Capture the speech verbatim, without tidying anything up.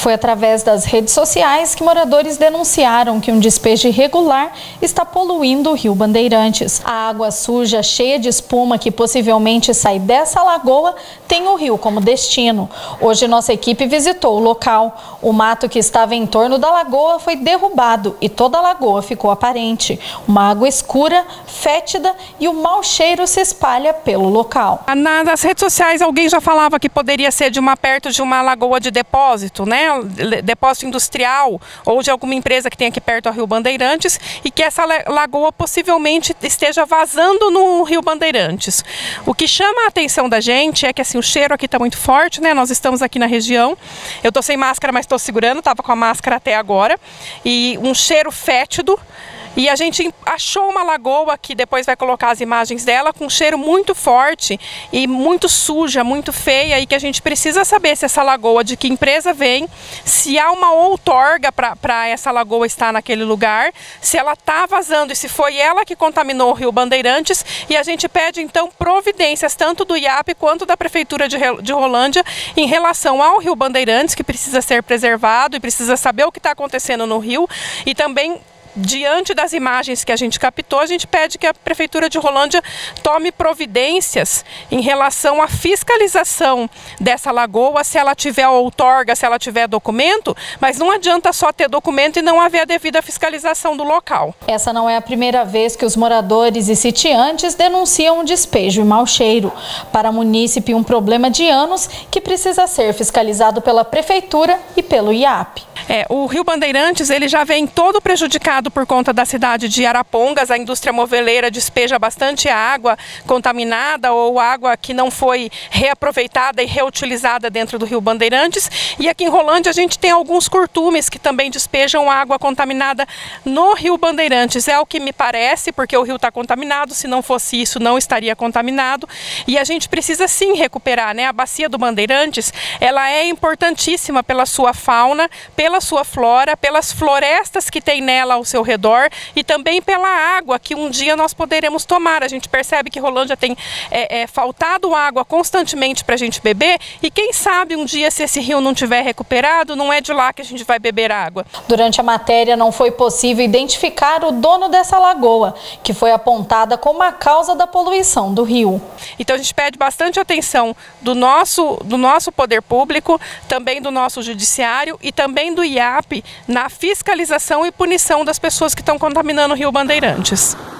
Foi através das redes sociais que moradores denunciaram que um despejo irregular está poluindo o Rio Bandeirantes. A água suja, cheia de espuma que possivelmente sai dessa lagoa, tem o rio como destino. Hoje nossa equipe visitou o local. O mato que estava em torno da lagoa foi derrubado e toda a lagoa ficou aparente. Uma água escura, fétida e o mau cheiro se espalha pelo local. Nas redes sociais alguém já falava que poderia ser de uma perto de uma lagoa de depósito, né? Depósito industrial ou de alguma empresa que tem aqui perto ao Rio Bandeirantes, e que essa lagoa possivelmente esteja vazando no Rio Bandeirantes. O que chama a atenção da gente é que assim, o cheiro aqui está muito forte, né? Nós estamos aqui na região. Eu estou sem máscara, mas estou segurando, estava com a máscara até agora. E um cheiro fétido. E a gente achou uma lagoa que depois vai colocar as imagens dela com um cheiro muito forte e muito suja, muito feia, e que a gente precisa saber se essa lagoa, de que empresa vem, se há uma outorga para essa lagoa estar naquele lugar, se ela está vazando e se foi ela que contaminou o Rio Bandeirantes. E a gente pede então providências tanto do I A P quanto da Prefeitura de, de Rolândia em relação ao Rio Bandeirantes, que precisa ser preservado e precisa saber o que está acontecendo no rio, e também diante das imagens que a gente captou, a gente pede que a Prefeitura de Rolândia tome providências em relação à fiscalização dessa lagoa, se ela tiver outorga, se ela tiver documento, mas não adianta só ter documento e não haver a devida fiscalização do local. Essa não é a primeira vez que os moradores e sitiantes denunciam o despejo e mau cheiro. Para a munícipe, um problema de anos que precisa ser fiscalizado pela Prefeitura e pelo I A P. É, o Rio Bandeirantes ele já vem todo prejudicado por conta da cidade de Arapongas. A indústria moveleira despeja bastante água contaminada ou água que não foi reaproveitada e reutilizada dentro do Rio Bandeirantes. E aqui em Rolândia a gente tem alguns curtumes que também despejam água contaminada no Rio Bandeirantes. É o que me parece, porque o rio está contaminado. Se não fosse isso, não estaria contaminado. E a gente precisa sim recuperar, né? A bacia do Bandeirantes, ela é importantíssima pela sua fauna, pela sua flora, pelas florestas que tem nela ao seu redor e também pela água que um dia nós poderemos tomar. A gente percebe que Rolândia tem é, é, faltado água constantemente para a gente beber, e quem sabe um dia, se esse rio não tiver recuperado, não é de lá que a gente vai beber água. Durante a matéria não foi possível identificar o dono dessa lagoa, que foi apontada como a causa da poluição do rio. Então a gente pede bastante atenção do nosso, do nosso poder público, também do nosso judiciário e também do I A P na fiscalização e punição das pessoas que estão contaminando o Rio Bandeirantes.